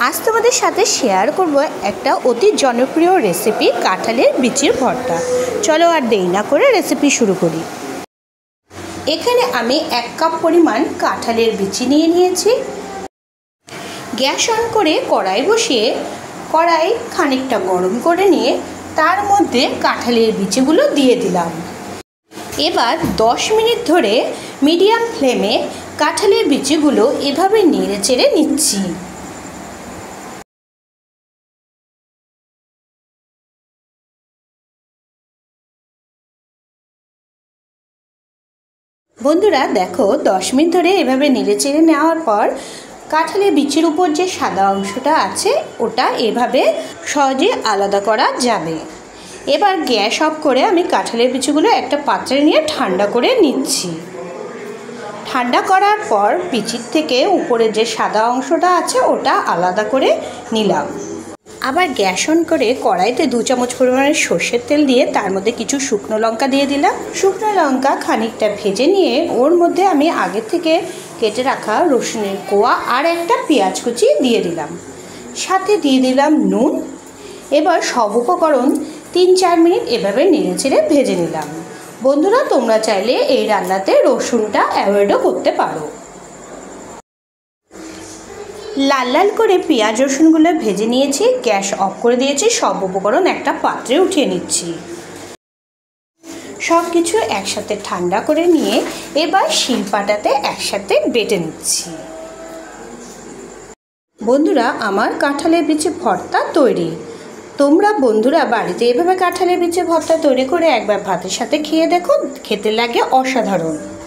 আজ তোমাদের সাথে শেয়ার করব একটা অতি জনপ্রিয় রেসিপি, কাঁঠালের বিচির ভর্তা। চলো আর দেরি না করে রেসিপি শুরু করি। এখানে আমি 1 কাপ পরিমাণ কাঁঠালের বিচি নিয়ে নিয়েছি। গ্যাস অন করে কড়াই বসিয়ে কড়াই খানিকটা গরম করে নিয়ে তার মধ্যে কাঁঠালের বিচিগুলো দিয়ে দিলাম। এবার 10 মিনিট ধরে মিডিয়াম ফ্লেমে কাঁঠালের বিচিগুলো এভাবে নেড়ে চেড়ে নিচ্ছি। বন্ধুরা দেখো, 10 মিনিট ধরে এভাবে নেড়ে চেড়ে নেওয়ার পর কাঁঠালের বিচির উপর যে সাদা অংশটা আছে ওটা এভাবে সহজে আলাদা করা যাবে। এবার গ্যাস অফ করে আমি কাঁঠালের বিচিগুলো একটা পাত্রে নিয়ে ঠান্ডা করে নিচ্ছি। ঠান্ডা করার পর বিচির থেকে উপরে যে সাদা অংশটা আছে ওটা আলাদা করে নিলাম। আবার গ্যাস অন করে কড়াইতে 2 চামচ পরিমাণের সর্ষের তেল দিয়ে তার মধ্যে কিছু শুকনো লঙ্কা দিয়ে দিলাম। শুকনো লঙ্কা খানিকটা ভেজে নিয়ে ওর মধ্যে আমি আগে থেকে কেটে রাখা রসুনের কোয়া আর একটা পেঁয়াজ কুচি দিয়ে দিলাম, সাথে দিয়ে দিলাম নুন। এবার সব উপকরণ 3-4 মিনিট এভাবে নেড়ে চেড়ে ভেজে নিলাম। বন্ধুরা, তোমরা চাইলে এই রান্নাতে রসুনটা অ্যাভয়েডও করতে পারো। লাল লাল করে পেঁয়াজ রসুনগুলো ভেজে নিয়েছি, গ্যাস অফ করে দিয়েছি, সব উপকরণ একটা পাত্রে উঠিয়ে নিচ্ছি। সব কিছু একসাথে ঠান্ডা করে নিয়ে এবার শিলপাটাতে একসাথে বেটে নিচ্ছি। বন্ধুরা, আমার কাঁঠালের বিচি ভর্তা তৈরি। তোমরা বন্ধুরা বাড়িতে এভাবে কাঁঠালের বিচি ভর্তা তৈরি করে একবার ভাতের সাথে খেয়ে দেখো, খেতে লাগে অসাধারণ।